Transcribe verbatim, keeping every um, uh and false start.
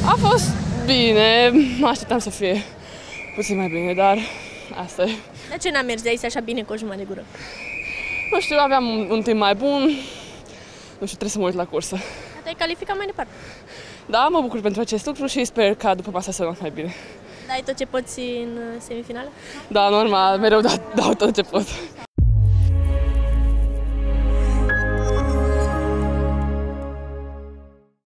A fost bine, mă așteptam să fie puțin mai bine, dar asta e. De ce n-a mers de aici așa bine cu o jumătate de gură? Nu știu, aveam un, un timp mai bun, nu știu, trebuie să mă uit la cursă. Te-ai calificat mai departe. Da, mă bucur pentru acest lucru și sper ca după masa să mă mai bine. Dai tot ce poți în semifinală? Da, normal, mereu dau, dau tot ce pot.